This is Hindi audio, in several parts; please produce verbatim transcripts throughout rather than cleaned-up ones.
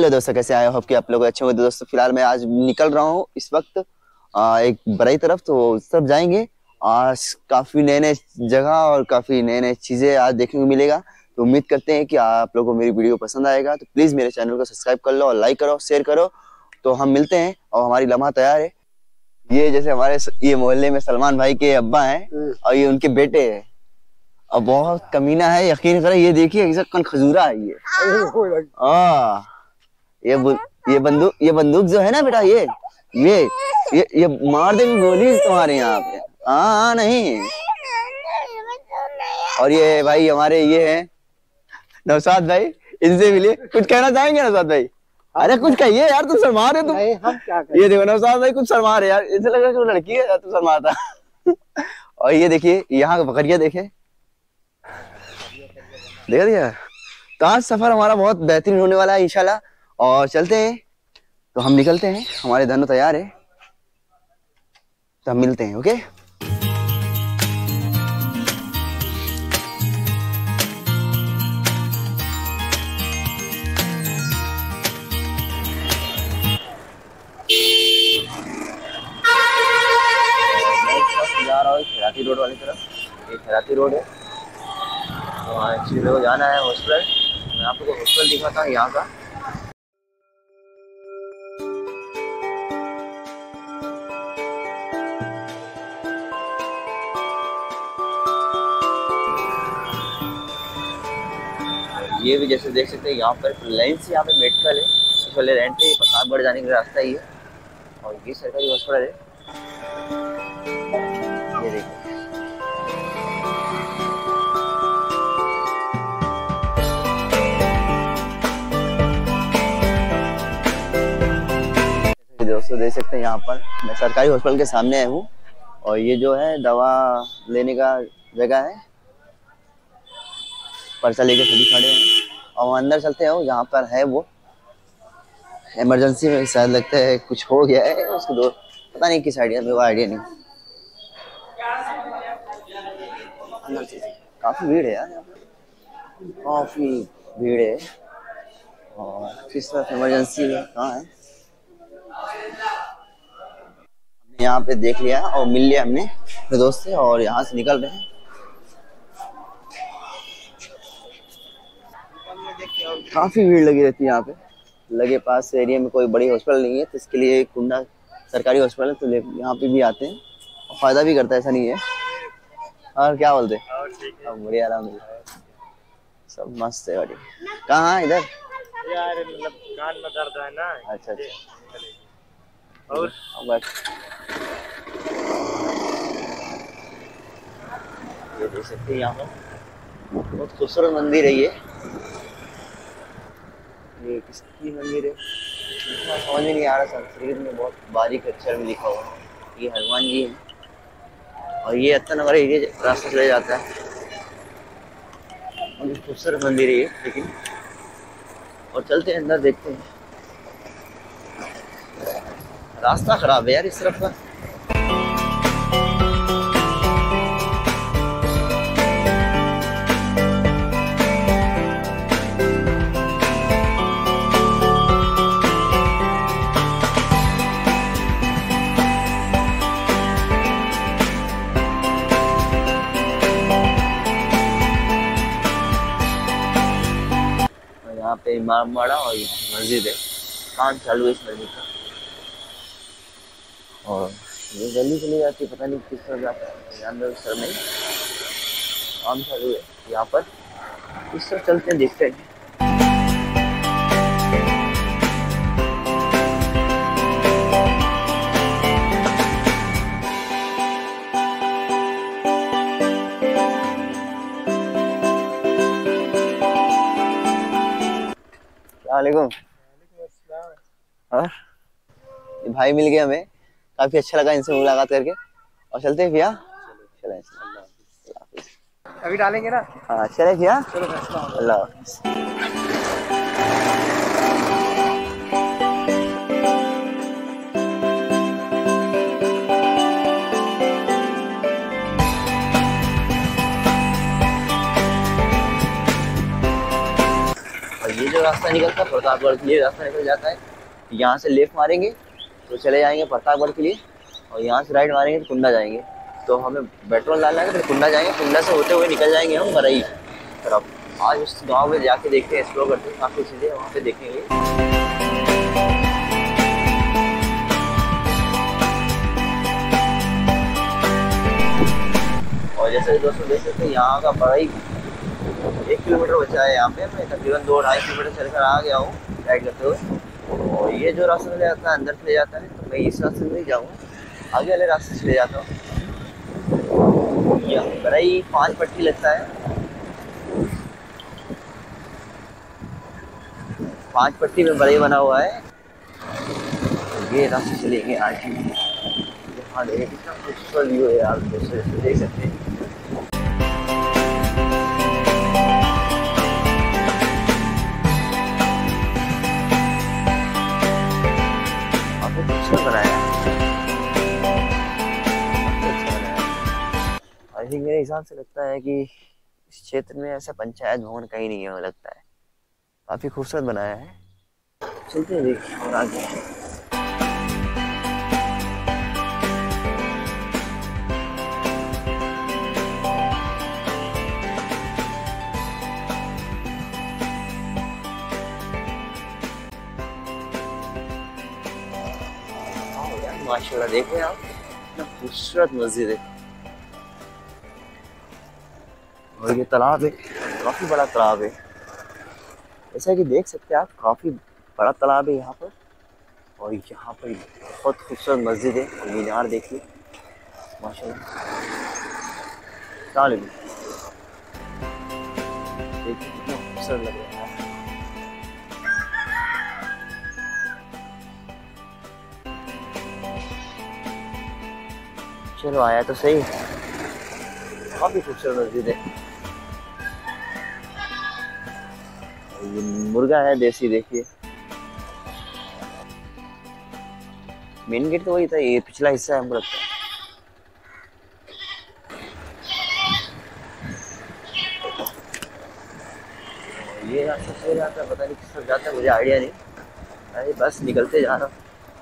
हेलो दोस्तों, कैसे आए हो? होप कि आप लोग अच्छे होंगे। दोस्तों फिलहाल मैं आज निकल रहा हूँ इस वक्त आ, एक बड़ई तरफ, तो उस तरफ जाएंगे। आज काफी नए नए जगह और काफी नए नए चीजें आज देखने को मिलेगा। तो उम्मीद करते हैं कि आप लोगों को मेरी वीडियो पसंद आएगा। तो प्लीज मेरे चैनल को सब्सक्राइब कर लो और लाइक करो, शेयर करो। तो हम मिलते हैं और हमारी लम्हा तैयार है। ये जैसे हमारे ये मोहल्ले में सलमान भाई के अब्बा हैं और ये उनके बेटे हैं और बहुत कमीना है, यकीन करें। ये देखिए ऐसा कन खजूरा है ये। आ, ये ये बंदूक ये बंदूक जो है ना बेटा, ये ये ये ये मार देंगे गोली तुम्हारे यहाँ पे। हाँ नहीं। और ये भाई हमारे ये है नौशाद भाई, इनसे मिले। कुछ कहना चाहेंगे नौशाद भाई? अरे कुछ कहिए यार, तुम शर्मा रहे हो तुम। हम क्या करें? ये देखो नौशाद भाई कुछ शर्मा रहे यार, इनसे लग रहा है कि लड़की है, तुम शर्माता। और ये देखिए यहाँ का बकरिया देखे, देखा दिया। तो आज सफर हमारा बहुत बेहतरीन होने वाला है इंशाल्लाह। और चलते हैं, तो हम निकलते हैं। हमारे धनु तैयार है, तो हम मिलते हैं। ओके जा रहा हूँ खैराती रोड वाली तरफ। ये खैराती रोड है, तो वहाँ एक्चुअली मेरे को जाना है हॉस्पिटल। मैं आपको हॉस्पिटल दिखाता हूँ यहाँ का। ये भी जैसे देख सकते हैं यहाँ पर लाइन से यहाँ पे मेडिकल है। इस वाले रेंट पे प्रतापगढ़ जाने का रास्ता ही है और ये सरकारी हॉस्पिटल है। ये देखिए दोस्तों, देख सकते हैं यहाँ पर मैं सरकारी हॉस्पिटल के सामने आया हूँ और ये जो है दवा लेने का जगह है। पर्चा लेके सभी खड़े हैं और अंदर चलते हैं। जहाँ पर है वो इमरजेंसी में शायद लगता है कुछ हो गया है उसको, दो पता नहीं किस आइडिया में, वो आइडिया नहीं। काफी भीड़ है यार यहाँ पे, काफी भीड़ है। और किस तरफ इमरजेंसी है, कहाँ है? हमने यहाँ पे देख लिया और मिल लिया हमने अपने दोस्त से और यहाँ से निकल रहे हैं। काफी भीड़ लगी रहती है यहाँ पे। लगे पास एरिया में कोई बड़ी हॉस्पिटल नहीं है, तो इसके लिए कुंडा सरकारी हॉस्पिटल है, तो यहाँ पे भी आते हैं और फायदा भी करता है, ऐसा नहीं है। और क्या बोलते हैं? बढ़िया, आराम सब मस्त है। बड़ी कहाँ इधर यार, मतलब कान में दर्द है ना। अच्छा अच्छा। और बस ये देख सकते हैं यहाँ पर बहुत खूबसूरत मंदिर है। ये ये किसकी मंदिर है इतना समझ में नहीं आ रहा। संस्कृत में बहुत बारीक अक्षर में लिखा हुआ है। ये हनुमान जी है और ये अत्ता नगर एरिया रास्ता चले जाता है। और खूबसूरत मंदिर है ये, लेकिन और चलते हैं अंदर, देखते हैं। रास्ता खराब है यार इस तरफ का। यहाँ पे इमाम बाड़ा और यहाँ मस्जिद है, काम चालू है इस मस्जिद का। और ये जल्दी चली जाती है, पता नहीं किस तरह जाता है, अंदर उस तरह नहीं, काम चालू है यहाँ पर। इस तरह चलते हैं, देखते हैं। वालेकुम। और ये भाई मिल गए हमें, काफी अच्छा लगा इनसे मुलाकात करके। और चलते हैं भैया, चले अभी डालेंगे ना। हाँ चले भैया, अल्लाह हाफिज़। रास्ता निकलता है, प्रतापगढ़ के लिए रास्ता निकल जाता है। यहाँ से लेफ्ट मारेंगे तो चले जाएंगे प्रतापगढ़ के लिए, और यहाँ से राइट मारेंगे तो कुंडा जाएंगे। तो हमें पेट्रोल डालना है, फिर कुंडा जाएंगे, कुंडा से होते हुए निकल जाएंगे हम बरई तरफ। आज उस गांव में जाके देखते हैं, एक्सप्लोर करते हैं, काफ़ी चीज़ें वहाँ पे देखेंगे। और जैसे दोस्तों देख सकते हैं यहाँ का बरई एक किलोमीटर बचा है। यहाँ पे मैं तकरीबन दो ढाई किलोमीटर चलकर आ गया हूँ राइड करते हुए। और ये जो रास्ता चले जाता है अंदर चले जाता है, तो मैं इस रास्ते से नहीं जाऊँगा, आगे वाले रास्ते चले जाता हूँ। यहाँ बरई पाँच पट्टी लगता है, पाँच पट्टी में बरई बना हुआ है। तो ये रास्ते चलेंगे आज हम। यहाँ देखिए कितना खूबसूरत व्यू है यार, दोस्तों देख सकते हैं। बनाया आई थिंक मेरे हिसाब से लगता है कि इस क्षेत्र में ऐसा पंचायत भवन कहीं नहीं है, लगता है काफी खूबसूरत बनाया है। चलते हैं देखिए और आगे। माशाल्लाह देखें आप, कितना खूबसूरत मस्जिद है। और ये तालाब है, काफी बड़ा तालाब है, जैसा कि देख सकते हैं आप, काफी बड़ा तालाब है यहाँ पर। और यहाँ पर बहुत खूबसूरत मस्जिद है, और मीनार देखिए माशाल्लाह। देखिए कितना खूबसूरत लग रहा है। चलो आया तो सही, काफी खूबसूरत मस्जिद है। ये मुर्गा है देसी, देखिए मेन गेट तो वही था, ये पिछला हिस्सा है हमको लगता है। ये रास्ता चले जाता है, पता नहीं किस तरफ जाता है, मुझे आइडिया नहीं। अरे बस निकलते जा रहा हूँ,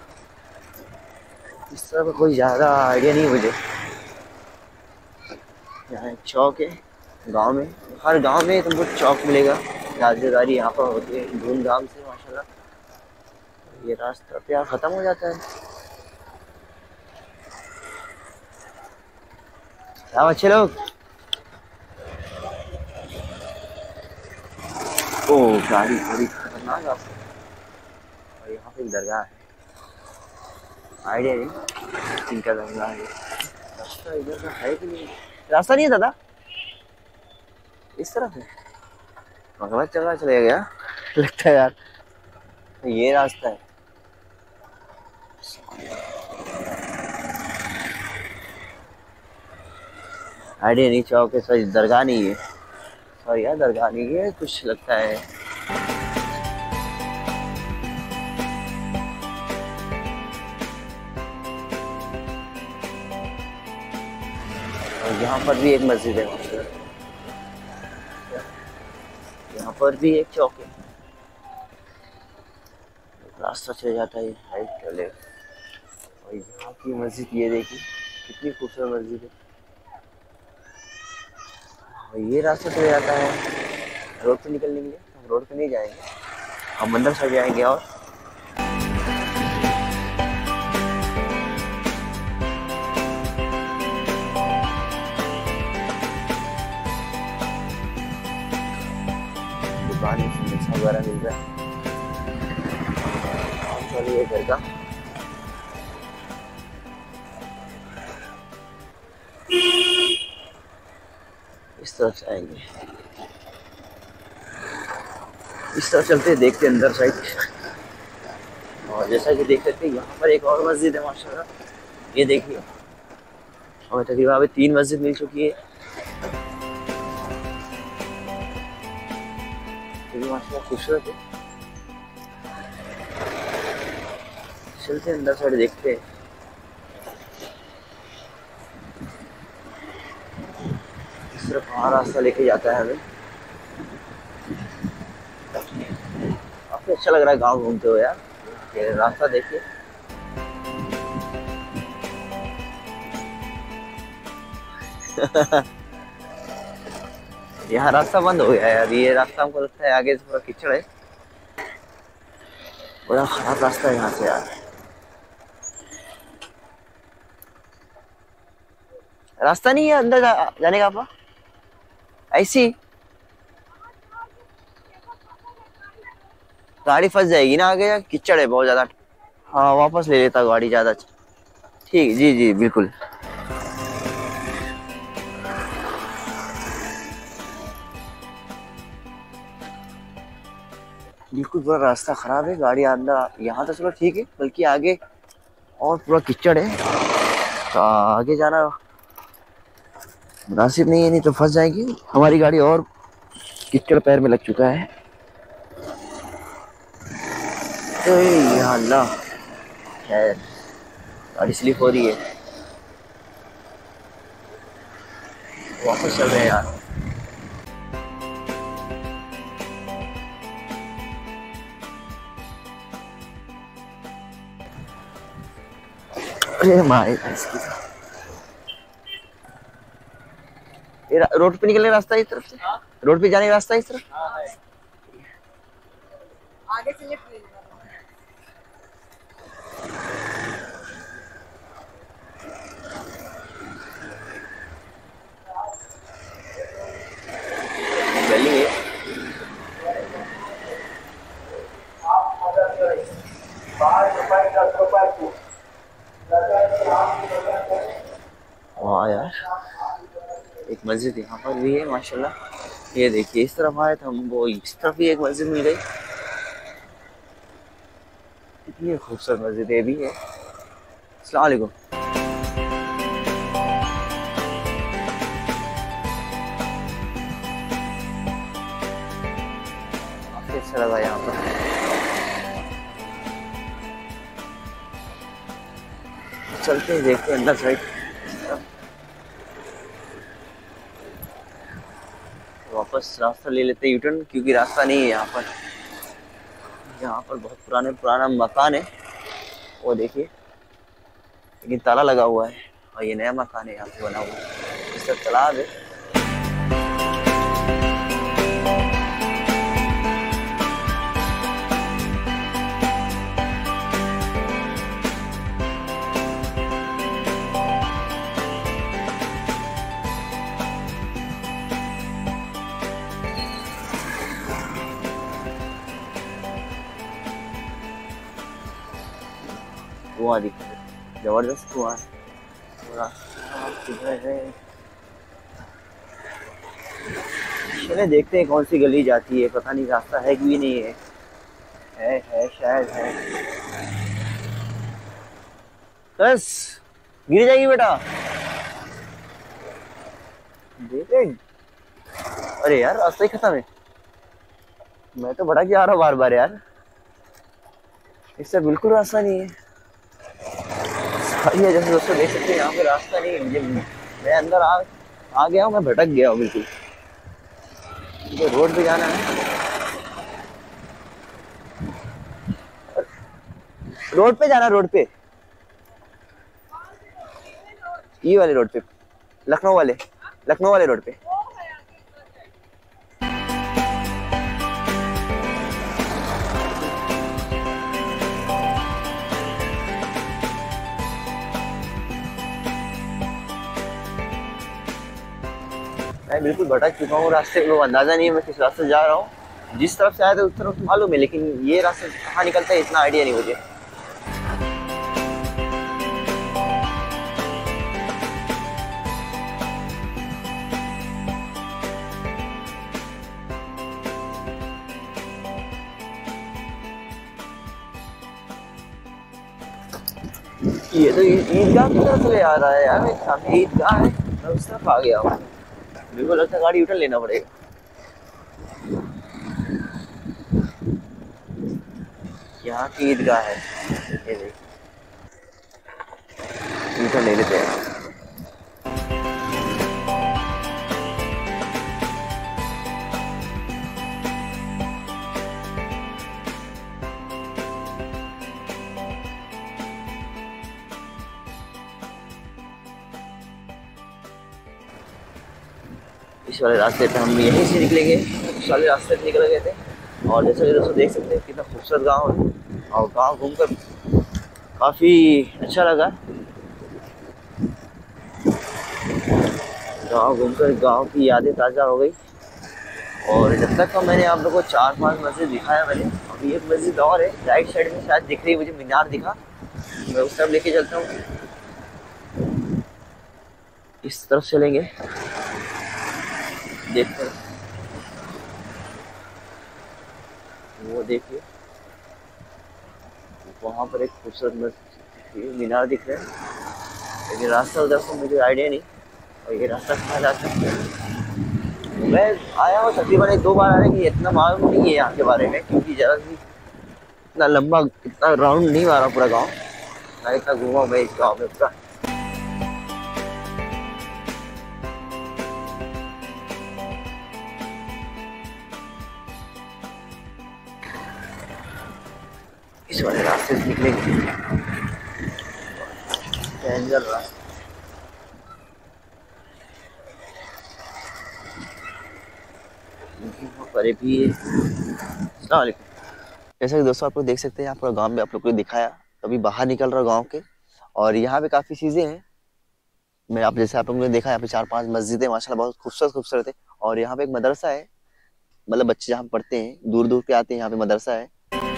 इस तरह का कोई ज़्यादा आइडिया नहीं मुझे। यहाँ एक चौक है गांव में, हर गांव में तुमको चौक मिलेगा, राजदारी यहाँ पर होती है धूमधाम से माशाल्लाह। ये रास्ता तो यहाँ ख़त्म हो जाता है। क्या अच्छे लोग, ओ गाड़ी बड़ी खतरनाक रास्ता। और यहाँ पे दरगाह है, आइडिया नहीं इनका दरगाह है। रास्ता इधर का है कि नहीं, रास्ता नहीं है दादा, इस तरफ है। गलत जगह चले गया लगता है यार, ये रास्ता है। आइडिया नहीं, चौक है सॉरी, दरगाह नहीं है, सॉरी यार दरगाह नहीं है कुछ लगता है। यहाँ पर भी एक मस्जिद है, यहाँ पर भी एक चौक है। रास्ता चले जाता है राइट चले। और यहाँ की मस्जिद ये देखिए कितनी खूबसूरत मस्जिद है। और ये रास्ता चले जाता है रोड पे निकलने के लिए, हम रोड पे नहीं जाएंगे, हम अंदर से जाएंगे। और दुकान वगैरह मिल रहा है। चलिए घर का इस तरफ से आएंगे, इस तरफ चलते देखते अंदर साइड। और जैसा कि देख सकते हैं यहाँ पर एक और मस्जिद है माशाल्लाह, ये देखिए हमें तकरीबन अभी तीन मस्जिद मिल चुकी है। माशाल्लाह खूबसूरत है। चलते अंदर साइड देखते हैं। इस तरफ वहाँ रास्ता लेके जाता है हमें। काफी अच्छा लग रहा है गाँव घूमते हुए यार। ये रास्ता देखिए। यहाँ रास्ता बंद हो गया है यार। ये रास्ता हमको लगता है आगे से पूरा कीचड़ है, बड़ा खराब रास्ता है यहाँ से यार। रास्ता नहीं है अंदर जा, जाने का आपका ऐसी गाड़ी फंस जाएगी ना आगे, कीचड़ है बहुत ज्यादा। हाँ वापस ले लेता गाड़ी ज्यादा। ठीक, जी जी बिल्कुल। बिल्कुल पूरा रास्ता खराब है, गाड़ी अंदर यहाँ तो चलो ठीक है, बल्कि आगे और पूरा कीचड़ है, तो आगे जाना मुनासिब नहीं है, नहीं तो फंस जाएगी हमारी गाड़ी और कीचड़ पैर में लग चुका है। तो या अल्लाह, खैर गाड़ी स्लिप हो रही है, वापस चल रहे हैं यार। अरे मारे इसकी रोड पे निकलने का रास्ता इस तरफ से, रोड पे जाने का रास्ता इस तरफ। आगे से लेफ्ट ले लेना। गली है। वाह यार, एक मस्जिद यहाँ पर भी है माशाल्लाह। ये देखिए इस तरफ आए तो हमको इस तरफ भी एक मस्जिद मिल गई। कितनी खूबसूरत मस्जिद ये भी है। अस्सलाम वालेकुम। काफी अच्छा लगा यहाँ पर। चलते हैं देखते हैं अंदर साइड। वापस रास्ता ले लेते हैं यूटर्न, क्योंकि रास्ता नहीं है यहाँ पर। यहाँ पर बहुत पुराने पुराना मकान है वो देखिए, लेकिन ताला लगा हुआ है, और ये नया मकान है यहाँ पे बना हुआ है। इस तरफ तालाब है। कुआं दिख रहा है, जबरदस्त कुआं है पूरा। किधर है चले देखते हैं कौन सी गली जाती है, पता नहीं रास्ता है कि नहीं है। है है शायद है। बस गिर जाएगी बेटा, देखे। अरे यार रास्ता ही खत्म है। मैं तो भटक जा रहा हूँ बार बार यार, इससे बिल्कुल रास्ता नहीं है। ये जैसे दोस्तों देख सकते हैं यहाँ पे रास्ता नहीं है। मैं अंदर आ आ गया हूँ, मैं भटक गया हूँ बिल्कुल। मुझे रोड पे जाना है, रोड पे जाना, रोड पे, ये वाले रोड पे, लखनऊ वाले लखनऊ वाले रोड पे। मैं बिल्कुल भटक चुका हूँ, रास्ते को अंदाजा नहीं है मैं किस रास्ते जा रहा हूँ। जिस तरफ से आया था उस तरफ मालूम है, लेकिन ये रास्ते कहाँ निकलता है इतना आइडिया नहीं मुझे। ये तो ईदगाह की तरफ से आ रहा है यार, मेरे सामने ईदगाह है, मैं उस तरफ आ गया हूँ। बिल्कुल लगता है गाड़ी यूटर्न लेना पड़ेगा। यहाँ की ईदगाह है, ये देखिए, यूटर्न ले लेते हैं। इस वाले रास्ते पे हम यहीं से निकलेंगे, इस वाले रास्ते पे निकल गए थे। और जैसा कि दोस्तों देख सकते हैं कितना खूबसूरत गांव है, और गांव घूमकर काफ़ी अच्छा लगा। गांव घूमकर गांव की यादें ताज़ा हो गई। और जब तक तो मैंने आप लोगों को चार पांच मस्जिद दिखाया मैंने, अभी एक मस्जिद और है राइट साइड में शायद दिख रही है मुझे, मीनार दिखा, मैं उस तरफ लेके चलता हूँ। इस तरफ चलेंगे, देखते हैं। वो देखिए वहाँ पर एक खूबसूरत मस्जिद मीनार दिख रहा है, लेकिन रास्ता उधर से मुझे आइडिया नहीं, और ये रास्ता कहाँ जाता है। मैं आया हूँ तकरीबन एक दो बार आने की, इतना मालूम नहीं है यहाँ के बारे में, क्योंकि ज़रा भी इतना लंबा इतना राउंड नहीं मारा पूरा गांव, ना इतना घूमा मैं इस गाँव में पूरा। इस वाले रास्ते से निकलेंगे, डेंजर रास्ता। पर भी जैसा कि दोस्तों आप लोग देख सकते हैं यहाँ पूरा गांव में आप लोग को दिखाया, अभी बाहर निकल रहा गांव के, और यहाँ पे काफी चीजें हैं। मैं आप जैसे आप लोगों ने देखा यहाँ पे चार पांच मस्जिदें माशाल्लाह बहुत खूबसूरत खूबसूरत है, और यहाँ पे एक मदरसा है, मतलब बच्चे जहाँ पढ़ते हैं दूर दूर के आते हैं, यहाँ पे मदरसा है।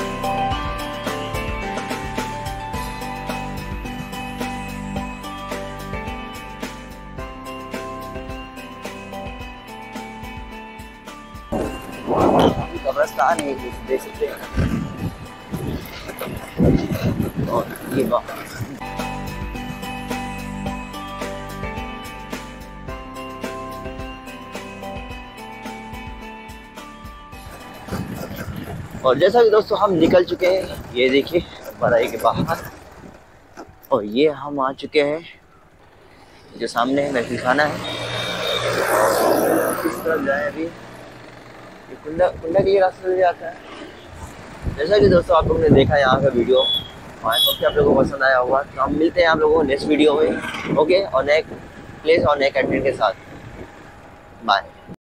कब्रिस्तान है देख सकते हैं, और ये बात और जैसा कि दोस्तों हम निकल चुके हैं, ये देखिए बड़ाई के बाहर, और ये हम आ चुके हैं जो सामने है महफिल खाना है। किस तरफ जाए अभी, ये कुंडा कुंडा के रास्ते से जाता है। जैसा कि दोस्तों आप लोगों ने देखा यहाँ का वीडियो, आई होप कि आप लोगों को पसंद आया होगा। तो हम मिलते हैं आप लोगों को नेक्स्ट वीडियो में, ओके, और नए प्लेस और नए कंटेंट के साथ। बाय।